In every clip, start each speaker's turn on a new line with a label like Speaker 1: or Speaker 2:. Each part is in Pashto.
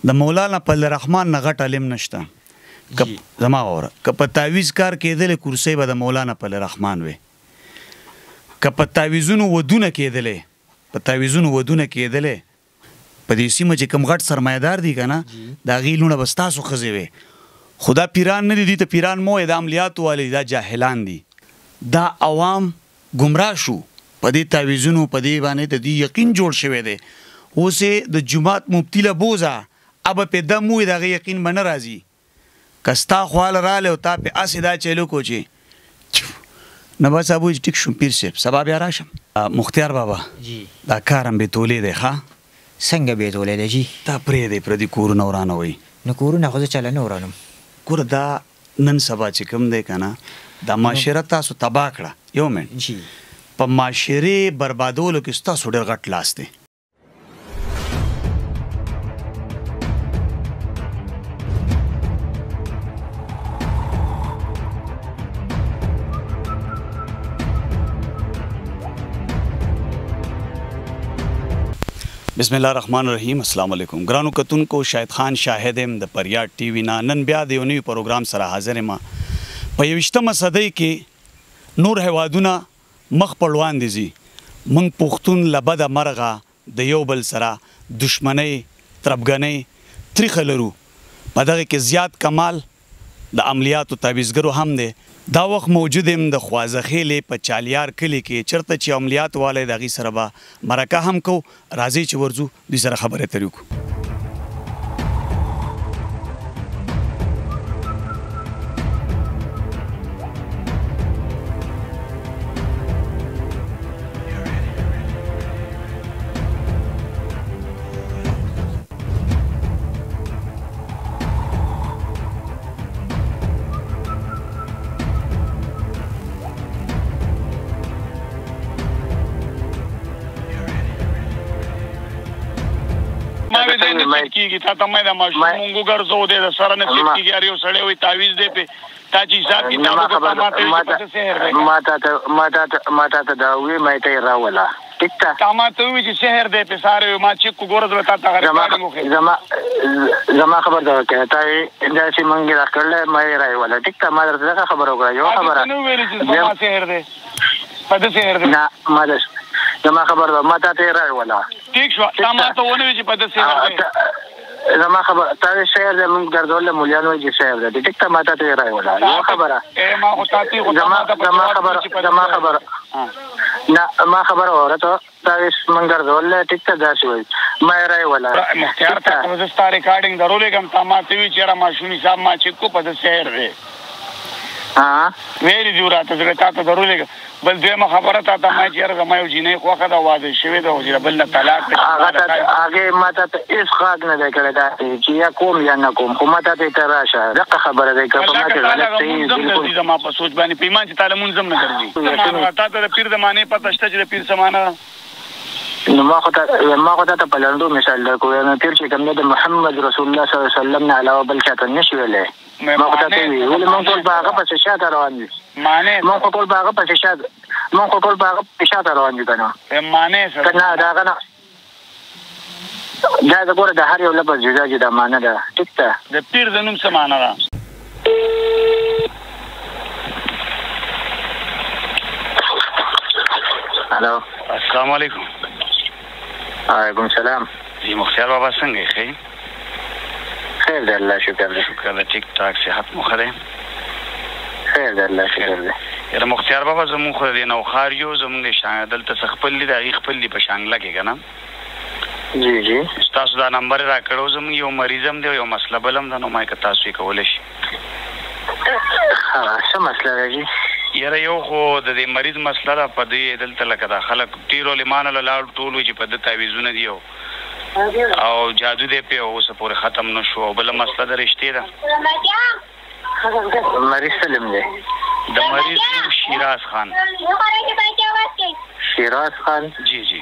Speaker 1: د مولانا فضل الرحمن نه غټ علم نشته. زما غوره که په تعویز کار کېدلې کرسۍ به د مولانا فضل الرحمن وي. که په تعویزونو ودونه کېدلې په دې سیمه چې کوم غټ سرمایه‌دار دي که نه د هغې لوڼه به ستاسو ښځې وي. خو دا پیران نه دي، دوی ته پیران مه وایي، دا عملیاتو والي دا جاهلان دي. دا عوام ګمراه شو په دې تعویزونو په دې باندې د دې یقین جوړ شوی دی. اوس یې د جومات مفتي له بوځه ابه پې دم ووایي د هغې یقین به نه راځي. که ستا خواله رالی او تا پې هسې دا چیلو کو چې نه بس ابو ټیک شوم پیر صاحب سبا بیا راشم. مختیار بابا دا کار هم بېتولې دی ښه؟
Speaker 2: څنګه بېتولې دی جي؟
Speaker 1: دا پرېږدی پردي کورونه ورانوئ.
Speaker 2: نو کورونه خو زه چله نه ورانم.
Speaker 1: ګوره دا نن سبا چې کوم دی که نه دا معاشره تاسو تباه کړه. یو منټ په معاشرې بربادولو کې ستاسو ډېر غټ لاس دی. بسم الله الرحمن الرحیم. السلام علیکم ګرانو کتونکو، شاهد خان شاهد یم د پریاد ټي وي نه. نن بیا د یو نوي پروګرام سره حاضر یم. په 21مه صدۍ کې نور هیوادونه مخ په وړاندې ځي. موږ پښتون له بده مرغه د یو بل سره دشمنۍ تربګنۍ تریخه لرو. په دغه کې زیات کمال د عملیاتو تعویزګرو هم دی. دا وخت موجود یم د خوازخیلې په چالیار کلي کې چېرته چې عملیات والی د هغې سره به مرکه هم کوو. راځئ چې ورځو دوی سره خبرې اترې وکړو.
Speaker 3: کیږي تا ته مې د ماشوم مونږ ګرځو دې د سره نه سیټ کیږي یو سړی وي تعویز دی په تا چې حساب کتاب وکړه ما ته دا وی مې ته راولا ټیک تا ما ته وی چې شهر دی په ساره ما چې کو ګورز وتا تا زما خبر دا کړه تا دا چې مونږ راکړل مې راولا ټیک تا ما درته خبر وکړه یو خبره نو ویل چې زما شهر دی په دې شهر دی نه ما زما خبر دا ما ته راولا ٹھیک شو تا ما ته ونه چې په دې شهر دی زما خبر تا شهر د موږ ګرځول مولیان وایي چې شهر دی ټیک ته ما ته راولا یو خبره ما خو تاسو زما خبر نه ما خبر اورته تا موږ ګرځول ټیک ته داسې وایي ما راولا مختیار ته زه ستا ریکارډینګ درولې کوم تا ما ته وی چې را ماشومي صاحب ما چې کو په دې شهر دی ویلي دي راته زه تا ته درولې بل دویمه خبره تا ته ما چې زما یو جینۍ خوښه ده واده شوې ده او بل نه طلاق دی هغې ما ته هېڅ غږ نه دی کړی داسې چې یا کوم یا نه کوم خو ما ته ته راشه دقه خبره دی که په ما کې غلط صحیح زما په سوچ باندې په ایمان چې تا لمونځ هم نه ګرځي تا ته د پیر د معنې پته شته چې د پیر څه معنی ده؟ نو ما خو ته په لنډو مثال درکړو پیر چې کوم دی د محمد رسول الله صلی الله علیه وسلم نه علاوه بل چاته نشي ویلی. ما خو ته وی ولې موږ ټول په هغه پسې شاته روان دي. موږ خو ټول په هغه پسې شاته روان دي که نه نه د هغه نه دا د ګوره د هر یو لفظ جدا جدا معنی ده. ټیک ده د پیر د نوم څه معنی ده؟ هلو السلام علیکم. وعلیکم السلام. جی مختیار بابا څنګه یې ښه؟ خیر دی الله شکر دی. شکر دی. ټیک ټاک صحت مو ښه دی؟ خیر دی الله شکر دی. یاره مختیار بابا زمونږ خو د نوښار یو زمونږ دلته څه خپل دي د هغې خپل دي په شانګله کې که نه. جی جی ستاسو دا نمبر یې راکړو. زمونږ یو مریض هم دی یو مسله بل هم ده نو ما که تاسو یې کولی شي. څه مسله ده جي؟ یاره یو خو د دې مریض مسله ده په دې دلته لکه دا خلک ډېرو عالمانو له لاړو ټول وایي چې په ده تعویزونه دي او جادو دی پې اوسه پورې ختم نه شو. او بله مسله د رشتې ده. مریض سلم دی؟ د مریض نوم شیراز خان. شیراز خان؟ جی جی.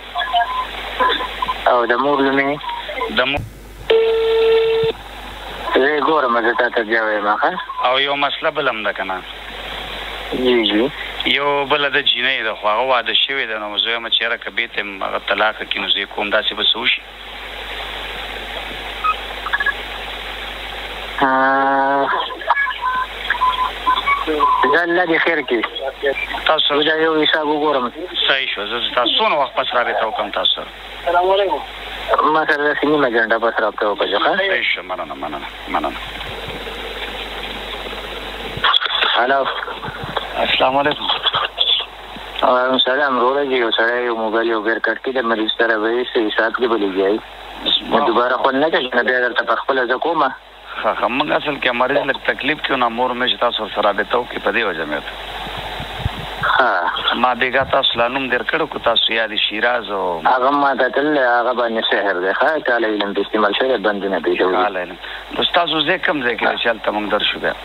Speaker 3: او د مور نوم یې؟ د مور زه یې ګورم زه تا ته بیا وایم او یو مسله بل هم ده که نه. جی جی. یو بله د جینۍ ده خو هغه واده شوې ده نو زه وایم چې یاره که بېرته یم هغه طلاقه کړي نو زه یې کوم داسې به څه وشي؟ زه الله دې خیر کړي
Speaker 1: تاسو
Speaker 3: دا یو حساب وګورم
Speaker 1: صحیح شو زه تاسو څونه وخت پس رابطه وکړم تاسو سره
Speaker 3: السلام علیکم ما سره داسې نیمه ګنټه پس رابطه وکړه
Speaker 1: صحیح شو مننه
Speaker 3: هلو
Speaker 1: السلام علیکم
Speaker 3: وعلیکم السلام وروره چې یو سړی یو موبایل یو بیر کټ کړي د مریض سره به یې څه حساب کې به لګیایي نو دوباره خوند نه کوي نو بیا درته په خپله زه کومه
Speaker 1: ښه موږ اصل کې مریض لږ تکلیف کې نو مور مې چې تاسو سره رابطه وکړي په دې وجه مې ما بیګا تاسو لا نوم در کړو کو تاسو یاد شیراز او
Speaker 3: هغه ما ته تل هغه باندې سحر دی ښه کاله علم په استعمال شوی بندونه پیښوي
Speaker 1: کاله علم تاسو زه کم ځای کې چې هلته موږ در شو بیا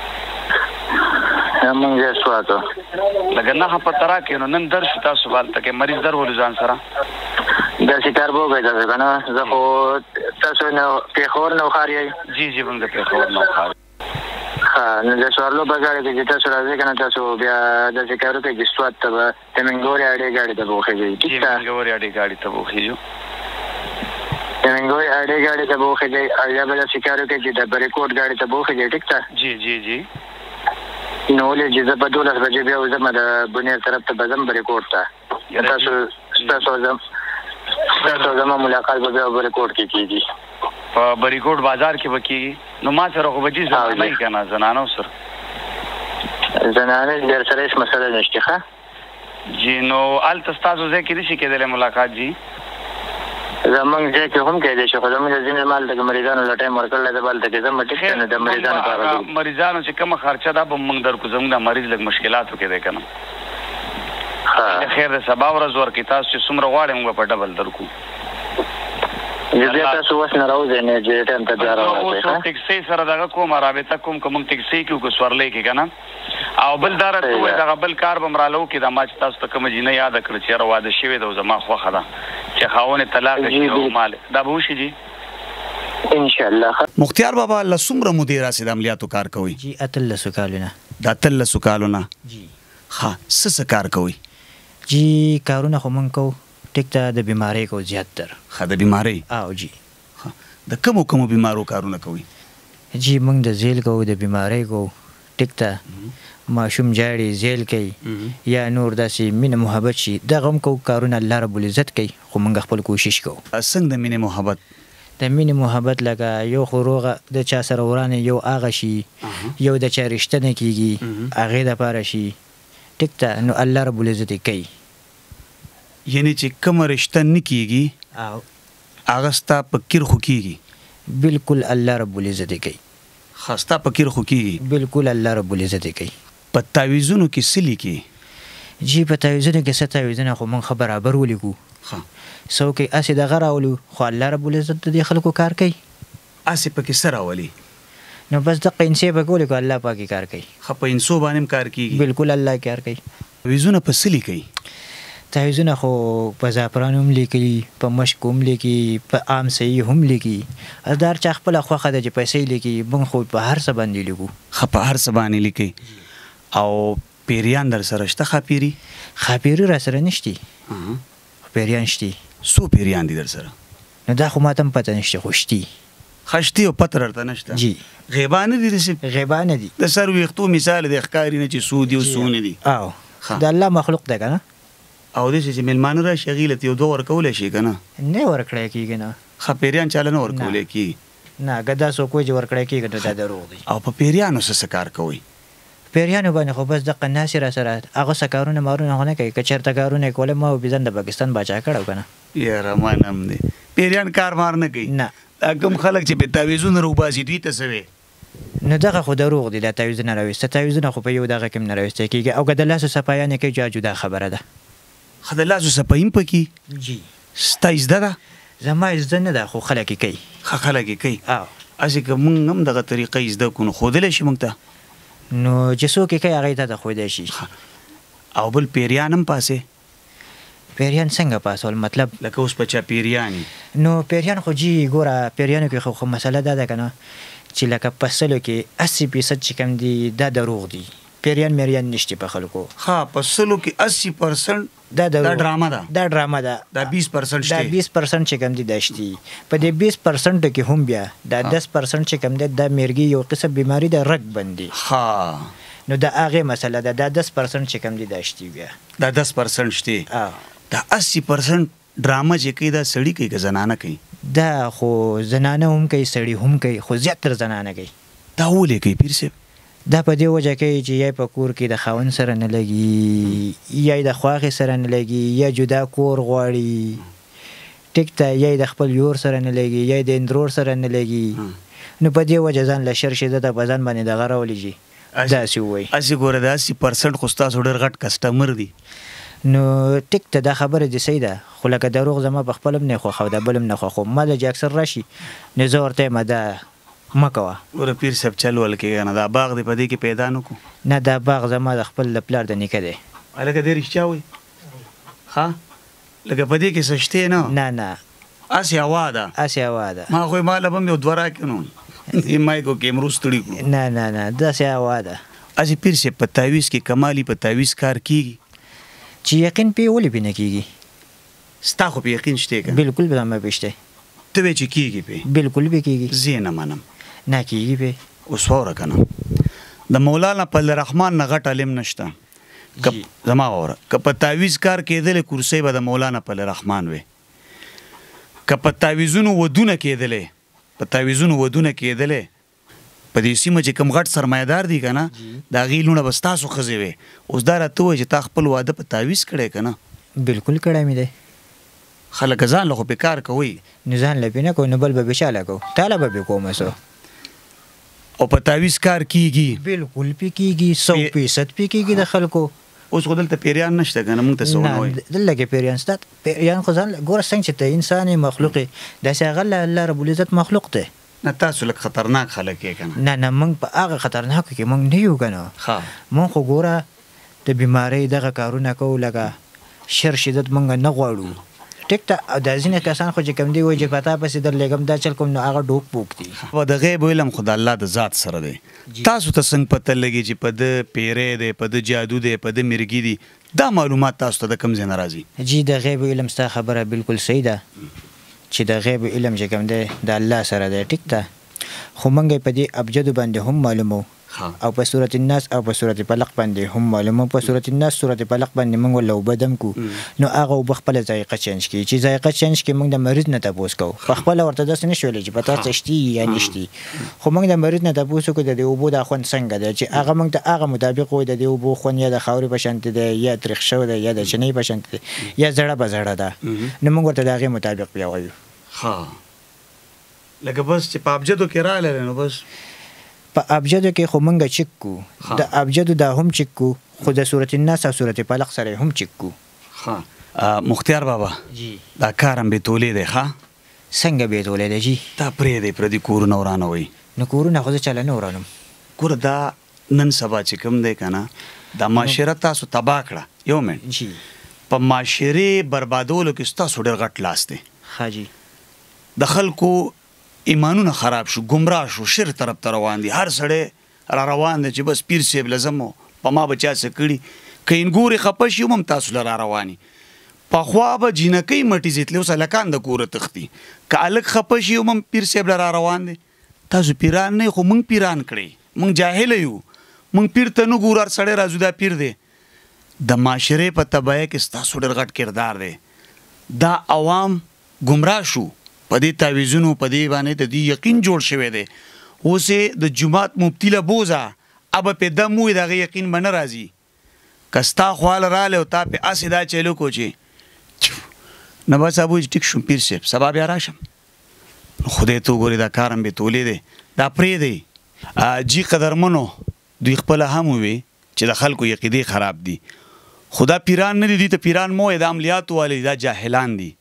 Speaker 3: موږ یې سواتو
Speaker 1: لکه نه په ترا کې نو نن در شو تاسو هلته کې مریض در ولو ځان سره
Speaker 3: داسې کار به وکړئ تاسو که نه زه خو تاسو نو پېښور نه وښار یئ
Speaker 1: جی موږ د پېښور نه وښار
Speaker 3: نو د سوارلو په ګاډي کې چې تاسو راځئ که نه تاسو بیا داسې کار وکړئ چې سوات ته به د منګورې اډې ګاډي ته به وخېږئ ټیک ده
Speaker 1: منګورې اډې ګاډي ته به وخېږو
Speaker 3: د منګورې اډې ګاډي ته به وخېږئ او یا به داسې کار وکړئ چې د بریکوټ ګاډي ته به وخېږئ ټیک ده
Speaker 1: جی
Speaker 3: نو ولې چې زه په 12 بجې بیا وځم د بنیر طرف ته به ځم بریکوټ ته ستاسو زما ملاقات به بیا بریکوټ کې کېږي
Speaker 1: په بریکوټ بازار کې به کېږي نو ما سره خو به جي زنانه یې که نه زنانو سره
Speaker 3: زنانه در سره هېڅ مسله نشته ښه
Speaker 1: جی نو هلته ستاسو ځای کې نشي کېدلی ملاقات جي
Speaker 3: زمونږ ځای کې هم کېدی شي خو زمونږ ځینې مال د مریضانو له ټایم ورکړلی ده به هلته کې ځم ټیک ده نو د مریضانو په اړه
Speaker 1: مریضانو چې کومه خرچه ده به موږ درکړو زموږ د مریض لږ مشکلاتو کې دی که نه خیر د سبا ورځ ورکړي تاسو چې څومره غواړئ موږ په ډبل درکړو
Speaker 3: بیا تاسو اوس نه راوځئ نه چې ټایم ته بیا راوځئ
Speaker 1: اوس ټکسۍ سره دغه کوم رابطه کوم که موږ ټکسۍ کړو که سورلۍ کې که نه او بل دا راته ووایي دغه بل کار به م راله وکړي دا ما چې تاسو ته کومه جینۍ یاده کړه چې یاره واده شوې ده او زما خوښه ده چې خاوند یې طلاقه شي او مال دا به وشي جي
Speaker 3: انشاءالله
Speaker 1: مختیار بابا له څومره مودې راسې د عملیاتو کار کوئ
Speaker 2: جی 18 کالو نه
Speaker 1: د 18 کالو نه
Speaker 2: جی
Speaker 1: ښه څه کار کوئ
Speaker 2: جی کارونه خو مونږ کوو ټیک ته د بیمارۍ کو زیاتتر
Speaker 1: ښه د بیمارۍ
Speaker 2: او جی
Speaker 1: د کومو بیمارو کارونه کوئ
Speaker 2: جی مونږ د زیل کوو د بیمارۍ کوو ټیک ته ماشوم جاړي زیل کوي یا نور داسې مینه محبت شي دغه هم کوو کارونه الله رب العزت کوي خو مونږ خپل کوشش کوو
Speaker 1: څنګه د مینې محبت
Speaker 2: د مینې محبت لکه یو خو روغه د چا سره ورانه یو هغه شي یو د چا رشته نه کېږي هغې دپاره شي ټیک ته نو الله رب العزت یې کوي
Speaker 1: یعنی چې کومه رشته نه کېږي هغه ستا په کیر خو کېږي
Speaker 2: بالکل الله رب العزت یې کوي
Speaker 1: ښه ستا په کیر خو کېږي
Speaker 2: بالکل الله رب العزت یې کوي
Speaker 1: په تعویذونو کې څه لیکي
Speaker 2: جی په تعویذونو کې څه تعویذونه خو موږ ښه برابر ولیکو څوک یې هسې دغه راولو خو الله رب العزت د دې خلکو کار کوي
Speaker 1: هسې پکې څه راولي
Speaker 2: نو بس دغه انسې پکې ولیکو الله پاکې کار کوي
Speaker 1: ښه په انسو باندې هم کار کېږي
Speaker 2: بالکل الله کار کوي
Speaker 1: تعویذونه په څه لیکئ
Speaker 2: تعویذونه خو په زعفرانو هم لیکي په مشک هم لیکي په عام صحیح هم لیکي هر چا خپله خوښه ده چې پیسې لیکي موږ خو په هر څه باندې لیکو
Speaker 1: ښه په هر څه باندې لیکئ او پیریان در سره شته ښاپیري
Speaker 2: ښاپیري را سره نشتي پیریان شتي
Speaker 1: څو پیریان دي در سره
Speaker 2: نو دا خو ماته هم پته نشته خو شتي
Speaker 1: ښه شتي او پته درته نشته
Speaker 2: جی
Speaker 1: غیبا نه دي داسې
Speaker 2: غیبا نه دي
Speaker 1: د سر ویښتو مثال دی ښکاري نه چې څو دي او څو نه دي
Speaker 2: او د الله مخلوق دی که نه
Speaker 1: او داسې چې مېلمانه راشي هغې له یو دوه ورکولی شي که نه
Speaker 2: نه ورکړی کېږي نه
Speaker 1: ښه پیریان چاله نه ورکولی کېږي
Speaker 2: نه که دا څوک وایي چې ورکړی کېږي نو دا دروغ دی
Speaker 1: او په پیریانو څه کار کوئ
Speaker 2: پیریانو باندې خو بس دغه ناسې را سره هغه څه کارونه مارونه خو نه کوي که چېرته کارونه یې کولی ما وبیزن د پاکستان باچا کړی که نه
Speaker 1: یاره منم دی پیریان کار مار نه کوي
Speaker 2: نه
Speaker 1: دا کوم خلک چې په تعویذونه راوباسي دوی ته څه وی
Speaker 2: نو دغه خو دروغ دی دا تعویذونه راویسته تعویذونه خو په یو دغه کې هم نه راویستی کېږي او که د لاسو صفایانې کوي جدا خبره ده
Speaker 1: ښه د لاسو صفایي هم پکې
Speaker 2: جی
Speaker 1: ستا زده ده
Speaker 2: زما زده نه ده خو خلک یې کوي
Speaker 1: ښه خلک یې کوي
Speaker 2: او
Speaker 1: هسې که موږ هم دغه طریقه زده کړو نو ښودلی شي موږ ته
Speaker 2: نو چې څوک یې کوي هغې ته د ښودی شي
Speaker 1: او بل پیریان هم پاسې
Speaker 2: پیریان څنګه پاسول مطلب
Speaker 1: لکه اوس په چا پیریانې
Speaker 2: نو پیریان خو جی ګوره پیریانو کې خو مسله دا ده که نه چې لکه په سلو کې 80% چې کوم دي دا دروغ دي پیریان میریان نشته په خلکو
Speaker 1: ها په سلو کې 80%
Speaker 2: دا
Speaker 1: ډرامه ده
Speaker 2: دا
Speaker 1: 20%
Speaker 2: دا 20% چې کوم دي داشتي په دې 20% کې هم بیا دا 10% چې کوم دي د میرګي یو قسم بیماری د رګ بندي نو دا هغه مسله ده دا 10% چې کوم دي داشتي بیا
Speaker 1: دا 10% شته دا 80% ډرامه چې کوي دا سړی کوي که زنانه کوي
Speaker 2: دا خو زنانه هم کوي سړی هم کوي خو زیاتره زنانه کوي
Speaker 1: دا ولې کوي پیر صاحب
Speaker 2: دا په دې وجه کې چې یا په کور کې د خاوند سره نه لګي یا د خواخې سره نه لګي یا جدا کور غواړي ټیک ته یا د خپل یور سره نه لګي یا د اندرور سره نه لګي نو په دې وجه ځان له شر شي د په ځان باندې دغه راولېږي داسې ووایي
Speaker 1: هسې ګوره دا 80% خو ستاسو ډېر غټ کسټمر دي
Speaker 2: نو ټیک ته دا خبره دې صحیح ده خو لکه دروغ زما په خپل هم نه خوښه او د بل هم نه خوښه ما د اکثر راشي نو زه ورته یم دا مه کوه
Speaker 1: ګوره پیر صاحب چل ول کېږه نه دا باغ دې په دې کې پیدا نه کړو
Speaker 2: نه دا باغ زما د خپل د پلار د نیکه دی
Speaker 1: هلکه دې رښتیا وایي ښه لکه په دې کې څه شتې نه
Speaker 2: نه
Speaker 1: هسې هوا ده ما خو یې ماله به مې دوه راکړې نو دې مایکو کې هم روستړي کړو
Speaker 2: نه داسې هوا ده
Speaker 1: هسې پیر صاحب په تعویض کې کمالي په تعویض کار کېږي
Speaker 2: چې یقین پې ولې پې نه کېږي
Speaker 1: ستا خو په یقین شته که
Speaker 2: بلکل به مې پې شته
Speaker 1: ته وایې چې کېږي پې
Speaker 2: بلکل پې کېږي
Speaker 1: زه یې نه منم
Speaker 2: نه کېږي پې
Speaker 1: اوس واوره که نه د مولانا فضل الرحمن نه غټ علم نشته زما واوره که په تعویض کار کېدلی کرسۍ به د مولانا فضل الرحمن وې که په تعویضونو ودونه کېدلی په دې سیمه چې کوم غټ سرمایه‌دار دي که نه د هغې لوڼه به ستاسو ښځې وې اوس دا راته ووایي چې تا خپل واده په تعویض کړی که نه
Speaker 2: بلکل کړی مې دی
Speaker 1: خلک ځان له خو پې کار کوئ
Speaker 2: نو ځان له پې نه کوو نو بل به بې چاله کوو تا له به پې کومه څه
Speaker 1: او په تعویض کار کېږي
Speaker 2: بلکل پې کېږي 100% پې کېږي د خلکو
Speaker 1: اوس خو دلته پیریان نشته که نه موږ ته څه ونه وایي
Speaker 2: دلته کې پیریان شته پیریان خو ځان ګوره څنګه چې ته انسان یې مخلوق یې داسې هغه الله رب العزت مخلوق دی
Speaker 1: نه تاسو لږ خطرناک خلک یې که
Speaker 2: نه نه موږ په هغه خطرناکو کې موږ نه یو که نه موږ خو ګوره د بیمارۍ دغه کارونه کوو لکه شر شدت موږ نه غواړو ټیک ته دا ځینې کسان خو چې کوم دی وایي چې په تا پسې درلېږم دا چل کوم نو هغه ډوک پوک دي
Speaker 1: د غیب علم خو د الله د ذات سره دی تاسو ته څنګه پته لګي چې په د پیری دی په د جادو دی په د مرګي دی دا معلومات تاسو ته د کوم ځای نه راځي
Speaker 2: جی د غیب علم ستا خبره بالکل صحیح ده چې د غیب علم چې کوم دی د الله سره دی ټیک ده خو موږ په دې ابجدو باندې هم معلومو او په سورة الناس او په سورة فلق باندې هم معلومو په سورة الناس سورة فلق باندې موږ له اوبه دم کو نو هغه اوبه خپله ذایقه چینج کړي چې ذایقه چینج کړي موږ د مریض نه تپوس کوو په خپله ورته داسې نه شولی چې په تا څه شتي یا نشتي خو موږ د مریض نه تپوس وکړو د دې اوبو دا خوند څنګه دی چې هغه موږ ته هغه مطابق وایي د دې اوبو خوند یا د خاورې په شانتې دی یا تریخ شوی دی یا د چینۍ په شانتې دی یا زړه به زړه ده نو موږ ورته د هغې مطابق بیا وایو
Speaker 1: لکه بس چې په ابجدو کې راغلی نو بس
Speaker 2: په ابجدو کې خو موږ چک کو د ابجدو دا هم چک کو خو د سورة الناس او سورة فلق سره هم چک کو
Speaker 1: مختیار بابا دا کار هم بیتولی دی
Speaker 2: څنګه بیتولی دی جی
Speaker 1: دا پرېږدی پردي کورونه ورانوئ
Speaker 2: نو کورونه خو زه چاله نه ورانم
Speaker 1: ګوره دا نن سبا چې کوم دی که نه دا معاشره تاسو تباه کړه یو منټ په معاشرې بربادولو کې ستاسو ډېر غټ لاس دی
Speaker 2: ښه جی
Speaker 1: د خلکو ایمانونه خراب شو ګمراه شو شر طرف ته روان دي هر سړی را روان دی چې بس پیر صاحب لزم په ما به چا څه کړي که انګورې خفه شي هم تاسو له را رواني پخوا به جینکۍ مټې زیتلې اوس هلکان د کوره تښتي که هلک خفه شي هم پیر صاحب له را روان دی تاسو پیران نه خو موږ پیران کړئ موږ جاهله یو موږ پیر ته نه ګورو هر سړی راځو دا پیر دی د معاشرې په تباهۍ کې ستاسو ډېر غټ کردار دی دا عوام ګمراه شو په دې تعویضونو په دې باندې د دې یقین جوړ شوی دی اوس یې د جومات مفتی له بوزه ابه پې دم ووایي د هغه یقین به نه راځي که ستا خواله رالی او تا پې هسې دا چلو کو چې نه بس ابو ټیک شوم پیر صاحب سبا بیا راشم خدای ته وګورې دا کار هم بیتولی دی دا پرېږدی جي قدرمنو دوی خپله هم ووي چې د خلکو عقیدې خراب دي خو دا پیران نه دي دوی ته پیران مه وایي دا عملیاتو والي دا جاهلان دي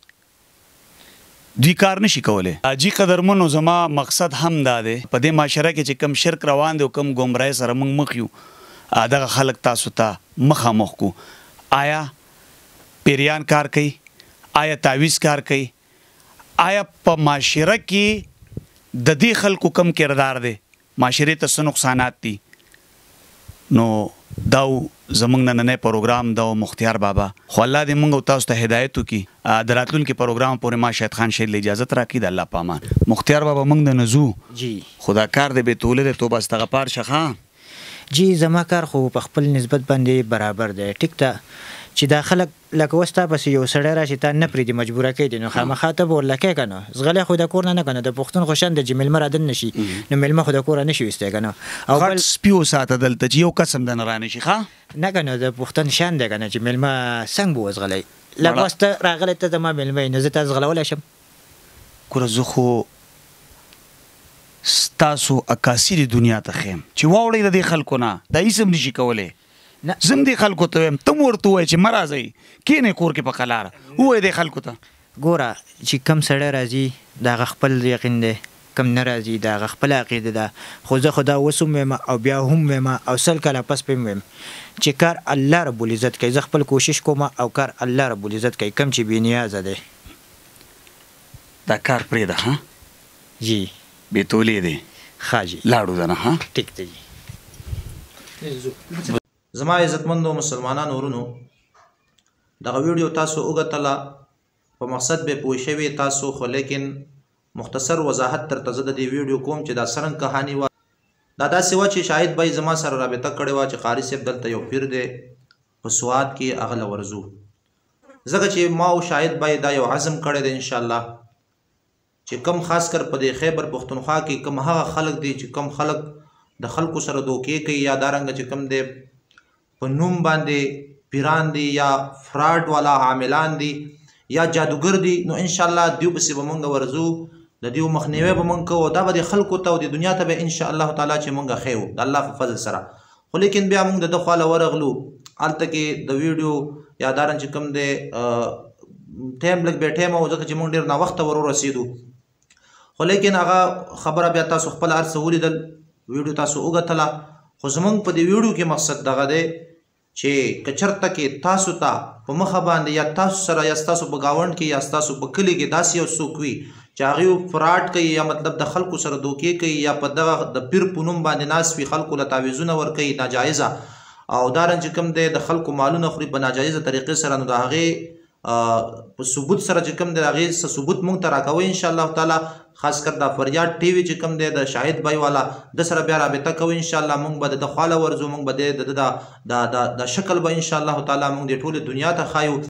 Speaker 1: دوی کار نشي کولی جي قدرمنو زما مقصد هم دا دی په دې معاشره کې چې کم شرک روان دی او کم ګمراهۍ سره موږ مخ یو دغه خلک تاسو ته مخامخ کو آیا پیریان کار کوي آیا تعویض کار کوي آیا په معاشره کې د دې خلکو کم کردار دی معاشرې ته څه نقصانات دي نو داو زمونږ نننی پروګرام دا مختیار بابا خو الله دې موږ او تاسو ته هدایت وکړي د راتلونکي پروګرام پورې ما شاهد خان شهید له اجازت راکړي د الله په امان مختیار بابا موږ د نزو
Speaker 2: جی
Speaker 1: خدا کار دې به توله دې توبه استغفار شخه
Speaker 2: جی زما کار خو په خپل نسبت باندې برابر دی ټیک ته چې دا خلک لکه وستا پسې یو سړی راشي تا نه پرېږدي مجبوره کوي دي نو خامخا ته به ورلکې که نه زغلی خو د کور نه که نه د پښتون خو شان دی چې میلمه رادن نه شي نو میلمه خو د کوره نه شي ویستی که نه او
Speaker 1: غټ سپي وساته دلته چې یو قسم د نه رانشي ښه
Speaker 2: نه که نه د پښتون شان دی که نه چې میلمه څنګه به وزغلی لکه اوس ته راغلی ته زما میلمه یې نو زه تا زغلولی شم
Speaker 1: ګوره زه خو ستاسو عکاسي د دنیا ته خیم چې واوړئ د دې خلکو نه دا هېڅ هم نشي کولی زم دې خلکو ته وایم ته م ورته ووایې چې مه راځئ کښېنئ کور کې په قلاره ووایې دې خلکو ته
Speaker 2: ګوره چې کم سړی راځي د هغه خپل یقین دی کم نه راځي د هغه خپله عقیده ده خو زه خو دا اوس هم ویم او بیا هم ویم او سل کاله پس به هم ویم چې کار الله رب العزت کوي زه خپل کوشش کوم او کار الله رب العزت کوي کم چې بېنیازه دی
Speaker 1: دا کار پرېږده ها
Speaker 2: جی
Speaker 1: بېتولې دی
Speaker 2: ښه جي
Speaker 1: لاړو ده نه ها
Speaker 2: ټیک دی جی
Speaker 4: زما عزتمندو مسلمانانو ورونو دغه ویډیو تاسو وګټله په مقصد به پوه شوي تاسو خو لیکن مختصر وضاحت درته زه د دې ویډیو کوم چې دا څرنګه کهاني وه دا داسې وه چې شاهد بھائی زما سره رابطه کړې وه چې قاري صاحب دلته یو پیر دی په سوات کې هغه له ورځو ځکه چې ما او شاهد بھائی دا یو عزم کړی دی انشاءالله چې کم خاص کر په دې خیبر پښتونخوا کې کم هغه خلک دي چې کم خلک د خلکو سره دوکې کوي یا دارنګه چې کم دی په نوم باندې پیران دي یا فراډ والا عاملان دي یا جادوګر دي نو انشاءالله دیو پسې به مونږ ورځو د دیو مخنیوی به مونږ کوو دا به د خلکو ته او د دنیا ته به انشاءالله تعالی چې مونږ ښیو د الله په فضل سره خو لیکن بیا مونږ د ده خواله ورغلو هلته کې د ویډیو یا دارن چې کوم دی ټایم لږ بې ټایمه و ځکه چې مونږ ډېر ناوخته ور ورسېدو خو لیکن هغه خبره بیا تاسو خپل هر څه ولیدل ویډیو تاسو وګټله خو زمونږ په دې ویډیو کې مقصد دغه دی چې که چرته کې تاسو ته په مخه باندې یا تاسو سره یا ستاسو په ګاونډ کې یا ستاسو په کلي کې داسې یو څوک وي چې هغوی فراډ کوي یا مطلب د خلکو سره دوکې کوي یا په دغه د پیر په نوم باندې ناست وي خلکو له تعویضونه ورکوي ناجایزه او دارن چې کوم دی د خلکو مالونه خوري په ناجایزه طریقې سره نو د هغې په ثبوت سره چې کوم دی د هغې څه ثبوت موږ ته راکوئ انشاءالله تعالی خاص کر دا فریاد ټي وي چې کوم دی د شاهد بھائی والا د سره بیا رابطه کوو انشاءالله موږ به د خواله ورځو موږ به د شکل به انشاءالله تعالی موږ د ټولې دنیا ته ښایو